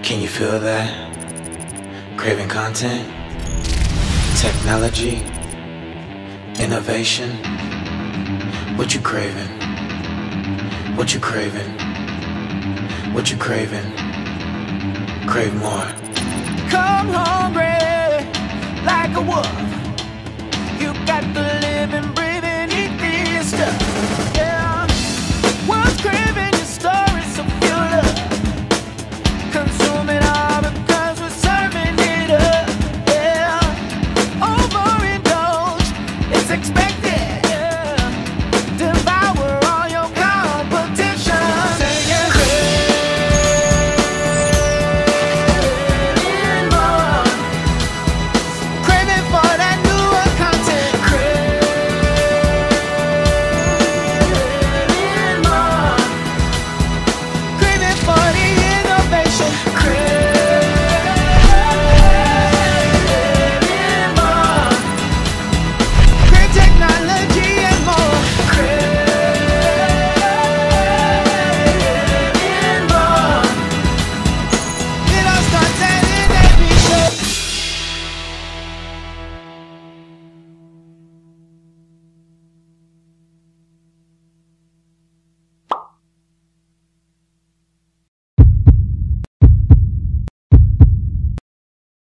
Can you feel that? Craving content, technology, innovation. What you craving? What you craving? What you craving? Crave more. Come hungry like a wolf.